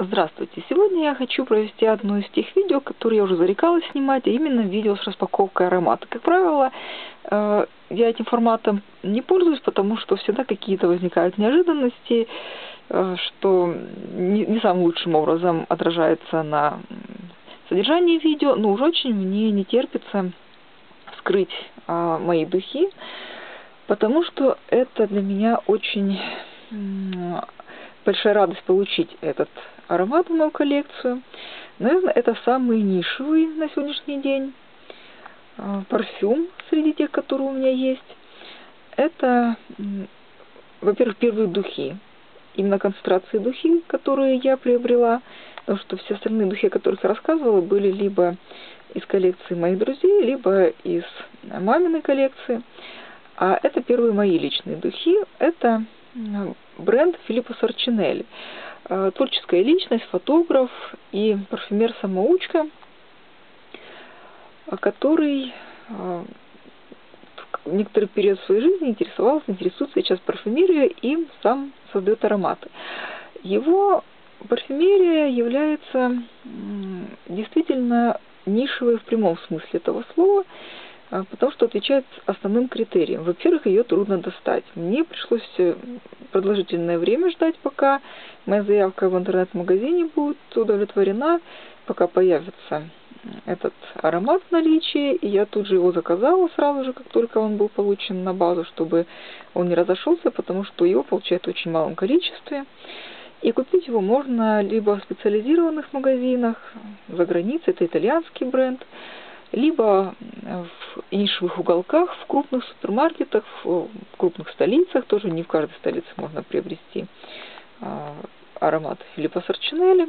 Здравствуйте! Сегодня я хочу провести одно из тех видео, которые я уже зарекалась снимать, а именно видео с распаковкой аромата. Как правило, я этим форматом не пользуюсь, потому что всегда какие-то возникают неожиданности, что не самым лучшим образом отражается на содержании видео, но уж очень мне не терпится вскрыть мои духи, потому что это для меня очень большая радость получить этот аромат в мою коллекцию. Наверное, это самый нишевый на сегодняшний день парфюм среди тех, которые у меня есть. Это, во-первых, первые духи. Именно концентрации духи, которые я приобрела. Потому что все остальные духи, о которых я рассказывала, были либо из коллекции моих друзей, либо из маминой коллекции. А это первые мои личные духи. Это бренд Филиппо Сарчинелли. Творческая личность, фотограф и парфюмер-самоучка, который в некоторый период своей жизни интересуется сейчас парфюмерией и сам создает ароматы. Его парфюмерия является действительно нишевой в прямом смысле этого слова, потому что отвечает основным критериям. Во-первых, ее трудно достать. Мне пришлось продолжительное время ждать, пока моя заявка в интернет-магазине будет удовлетворена, пока появится этот аромат в наличии, и я тут же его заказала сразу же, как только он был получен на базу, чтобы он не разошелся, потому что его получают в очень малом количестве. И купить его можно либо в специализированных магазинах за границей, это итальянский бренд, либо в нишевых уголках, в крупных супермаркетах, в крупных столицах, тоже не в каждой столице можно приобрести аромат Филиппо Сарчинелли.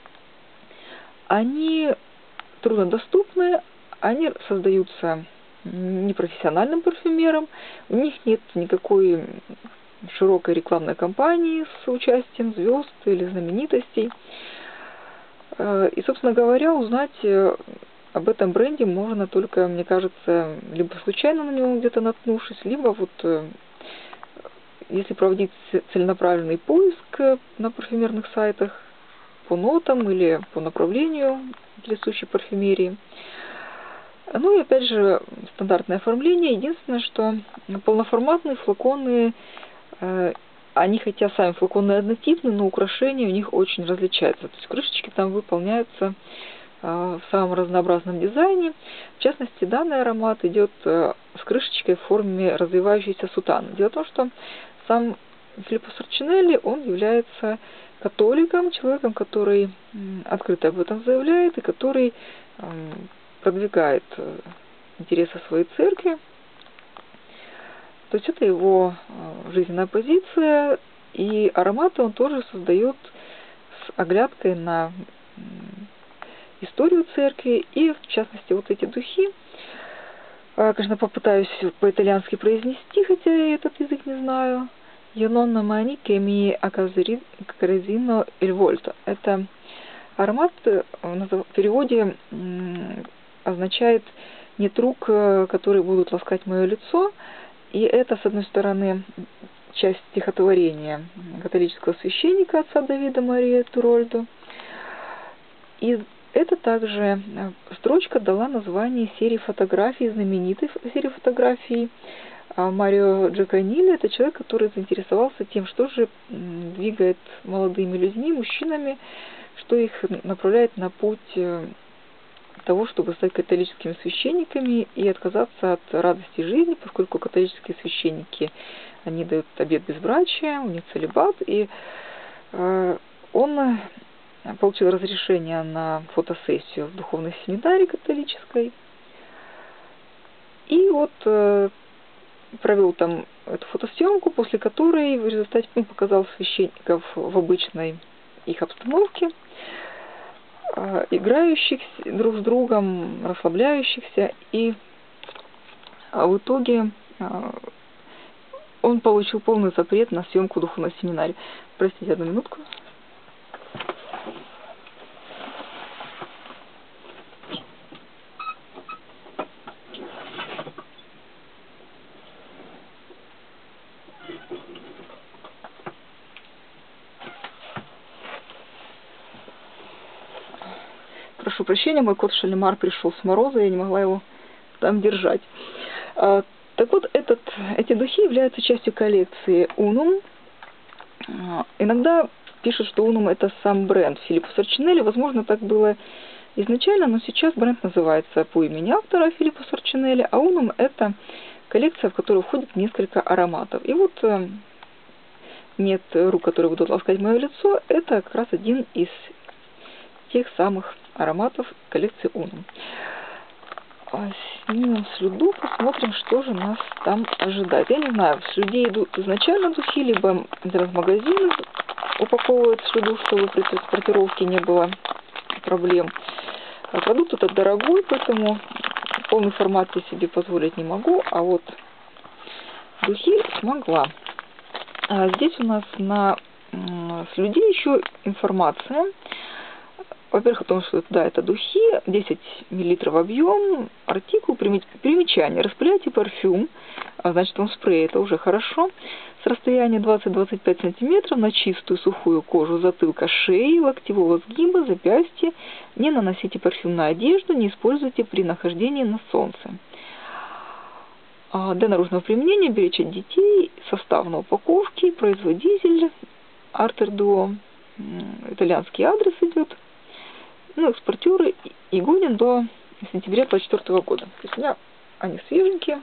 Они труднодоступны, они создаются непрофессиональным парфюмером, у них нет никакой широкой рекламной кампании с участием звезд или знаменитостей. И, собственно говоря, узнать об этом бренде можно только, мне кажется, либо случайно на него где-то наткнувшись, либо вот если проводить целенаправленный поиск на парфюмерных сайтах по нотам или по направлению присущей парфюмерии. Ну и опять же стандартное оформление. Единственное, что полноформатные флаконы, они хотя сами флаконы однотипны, но украшения у них очень различаются. То есть крышечки там выполняются в самом разнообразном дизайне. В частности, данный аромат идет с крышечкой в форме развивающейся сутаны. Дело в том, что сам Филиппо Сарчинелли, он является католиком, человеком, который открыто об этом заявляет и который продвигает интересы своей церкви. То есть это его жизненная позиция, и ароматы он тоже создает с оглядкой на историю церкви, и в частности вот эти духи, конечно, попытаюсь по-итальянски произнести, хотя я этот язык не знаю. Iononna mani che mi accarezzino il volto. Это аромат в переводе означает «нет рук, которые будут ласкать мое лицо». И это, с одной стороны, часть стихотворения католического священника отца Давида Мария Турольдо. И это также строчка дала название серии фотографий, знаменитой серии фотографий Марио Джаконилли. Это человек, который заинтересовался тем, что же двигает молодыми людьми, мужчинами, что их направляет на путь того, чтобы стать католическими священниками и отказаться от радости жизни, поскольку католические священники, они дают обет безбрачия, у них целибат, и он получил разрешение на фотосессию в духовной семинарии католической, и вот провел там эту фотосъемку, после которой в результате показал священников в обычной их обстановке, играющих друг с другом, расслабляющихся, и в итоге он получил полный запрет на съемку в духовной семинарии. Простите, одну минутку. Прошу прощения, мой кот Шалимар пришел с мороза, я не могла его там держать. Так вот, эти духи являются частью коллекции Unum. Иногда пишут, что Unum это сам бренд Филиппо Сорчинелли. Возможно, так было изначально, но сейчас бренд называется по имени автора Филиппо Сорчинелли, а Unum это коллекция, в которую входит несколько ароматов. И вот «Нет рук, которые будут ласкать мое лицо» это как раз один из тех самых ароматов коллекции Unum. Снимем слюду, посмотрим, что же нас там ожидает. Я не знаю, с людей идут изначально духи, либо в магазины упаковывают слюду, чтобы при транспортировке не было проблем. Продукт этот дорогой, поэтому полный формат я себе позволить не могу, а вот духи смогла. Здесь у нас на слюде еще информация. Во-первых, о том, что да, это духи, 10 мл объем, артикул, примечание. Распыляйте парфюм, значит он спрей, это уже хорошо. С расстояния 20-25 см на чистую сухую кожу затылка, шеи, локтевого сгиба, запястья. Не наносите парфюм на одежду, не используйте при нахождении на солнце. Для наружного применения беречь от детей, состав на упаковке, производитель Артер Дуо, итальянский адрес идет. Ну, экспортеры и годен до сентября 2024 года. То есть у меня они свеженькие.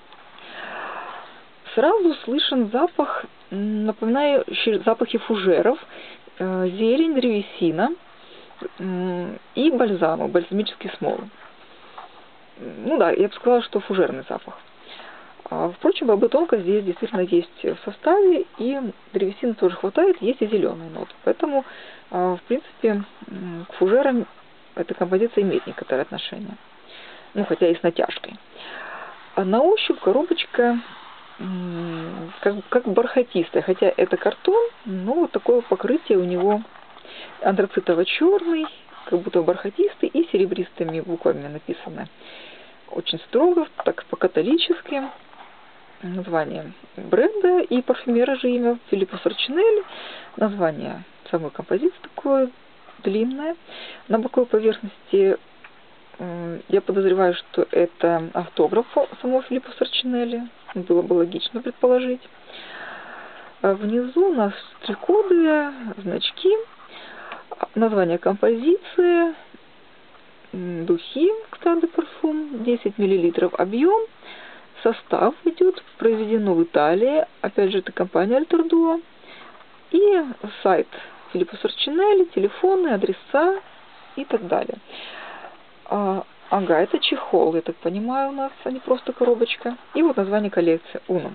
Сразу слышен запах, напоминающий запахи фужеров, зелень, древесина и бальзама, бальзамические смолы. Ну да, я бы сказала, что фужерный запах. Впрочем, бобы тонко здесь действительно есть в составе, и древесины тоже хватает, есть и зеленые ноты. Поэтому, в принципе, к фужерам эта композиция имеет некоторое отношение. Ну, хотя и с натяжкой. А на ощупь коробочка как бархатистая, хотя это картон, но вот такое покрытие у него антрацитово-черный, как будто бархатистый, и серебристыми буквами написано. Очень строго, так по-католически. Название бренда и парфюмера же имя Филиппо Сорчинелли. Название самой композиции такое длинное. На боковой поверхности я подозреваю, что это автограф самого Филиппо Сорчинелли. Было бы логично предположить. Внизу у нас штрих-коды, значки, название композиции, духи Кстан де Парфюм, 10 мл объем. Состав идет, произведено в Италии, опять же это компания Артер Дуо, и сайт Филиппо Сорчинелли, телефоны, адреса и так далее. Ага, это чехол, я так понимаю, у нас, а не просто коробочка. И вот название коллекции Unum.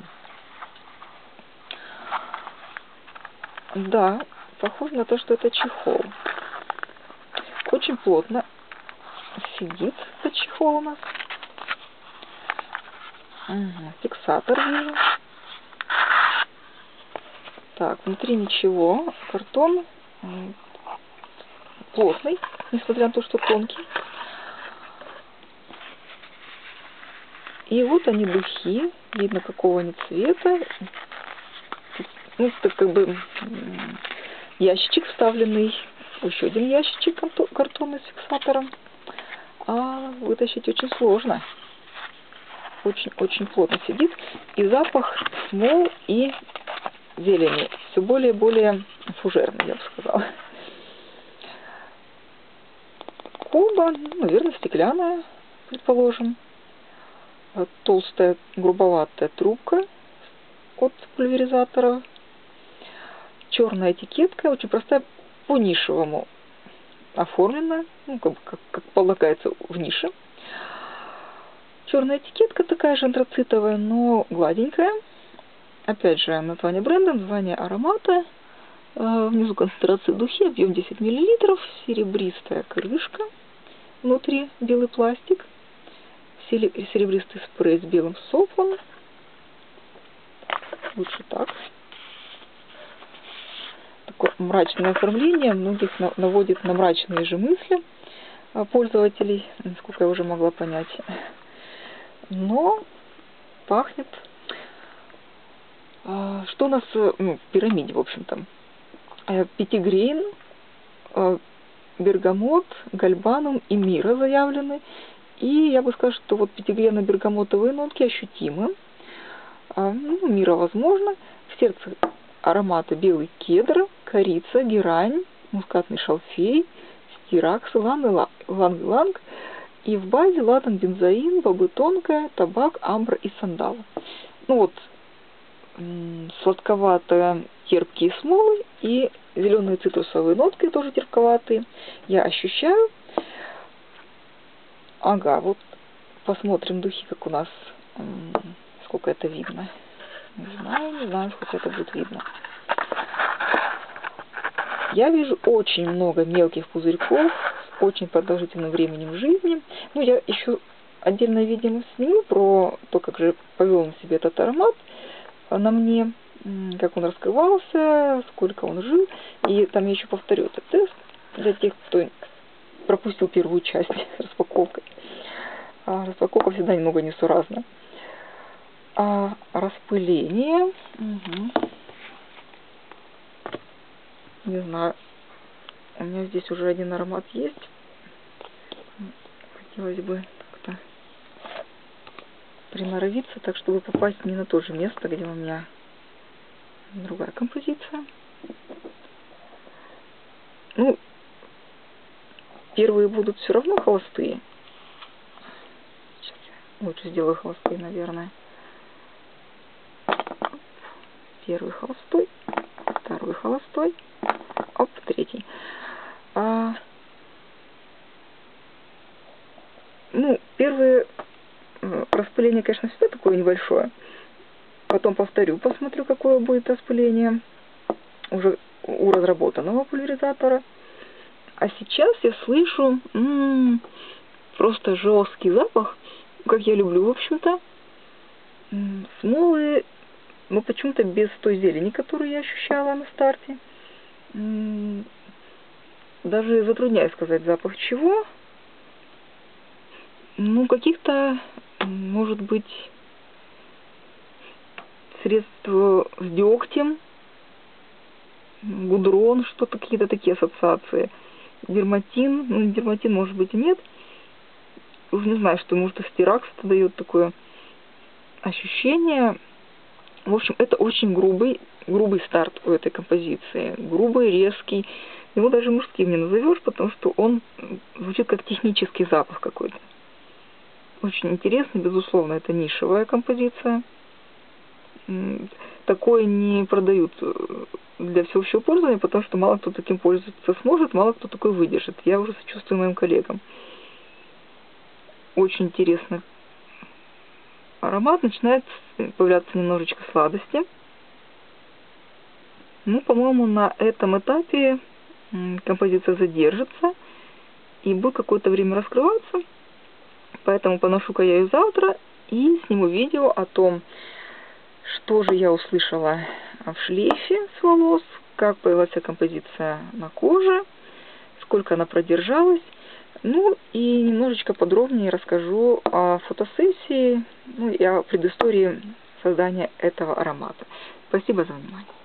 Да, похоже на то, что это чехол. Очень плотно сидит этот чехол у нас. Угу, фиксатор вижу. Так, внутри ничего. Картон плотный, несмотря на то, что тонкий. И вот они духи. Видно, какого они цвета. Ну, это как бы ящичек вставленный. Еще один ящичек картонный с фиксатором. А вытащить очень сложно. Очень плотно сидит. И запах смол и зелени все более и более фужерный, я бы сказала. Колба, наверное, стеклянная, предположим. Толстая, грубоватая трубка от пульверизатора. Черная этикетка, очень простая, по-нишевому оформлена, ну, как полагается в нише. Черная этикетка такая же антрацитовая, но гладенькая. Опять же, название бренда, название аромата. Внизу концентрация духи, объем 10 мл, серебристая крышка. Внутри белый пластик. Серебристый спрей с белым соплом. Лучше так. Такое мрачное оформление многих наводит на мрачные же мысли пользователей, насколько я уже могла понять. Но пахнет. Что у нас в пирамиде, в общем-то? Пятигрейн, бергамот, гальбанум и мира заявлены. И я бы сказала, что вот пятигренно-бергамотовые нотки ощутимы. Ну, мира возможно. В сердце ароматы белый кедр, корица, герань, мускатный шалфей, стиракс, иланг-иланг. И в базе ладан, бензоин, бобы тонкая, табак, амбра и сандал. Ну вот, сладковатые терпкие смолы и зеленые цитрусовые нотки тоже терпковатые. Я ощущаю. Ага, вот посмотрим духи, как у нас, сколько это видно. Не знаю, сколько это будет видно. Я вижу очень много мелких пузырьков с очень продолжительным временем жизни. Ну, я еще отдельное видео сниму про то, как же повел на себе этот аромат на мне, как он раскрывался, сколько он жил. И там я еще повторю этот тест для тех, кто пропустил первую часть распаковкой. Распаковка всегда немного несуразная. Распыление. Угу. Не знаю. У меня здесь уже один аромат есть. Хотелось бы как-то приноровиться, так чтобы попасть не на то же место, где у меня другая композиция. Ну, первые будут все равно холостые. Сейчас я лучше сделаю холостые, наверное. Первый холостой, второй холостой, оп, третий. Ну, первое распыление, конечно, всегда такое небольшое. Потом повторю, посмотрю, какое будет распыление уже у разработанного пульверизатора. А сейчас я слышу просто жесткий запах, как я люблю, в общем-то. Смолы, но почему-то без той зелени, которую я ощущала на старте. Даже затрудняюсь сказать, запах чего. Ну, каких-то, может быть, средств с дегтем, гудрон, что-то, какие-то такие ассоциации. Дерматин, ну, дерматин, может быть, и нет. Уж не знаю, что, может, и стиракс дает такое ощущение. В общем, это очень грубый старт у этой композиции. Грубый, резкий. Его даже мужским не назовешь, потому что он звучит как технический запах какой-то. Очень интересно, безусловно, это нишевая композиция. Такое не продают для всеобщего пользования, потому что мало кто таким пользоваться сможет, мало кто такой выдержит. Я уже сочувствую моим коллегам. Очень интересный аромат. Начинает появляться немножечко сладости. Ну, по-моему, на этом этапе композиция задержится и будет какое-то время раскрываться. Поэтому поношу-ка я ее завтра и сниму видео о том, что же я услышала в шлейфе с волос, как появилась композиция на коже, сколько она продержалась. Ну и немножечко подробнее расскажу о фотосессии, ну и о предыстории создания этого аромата. Спасибо за внимание.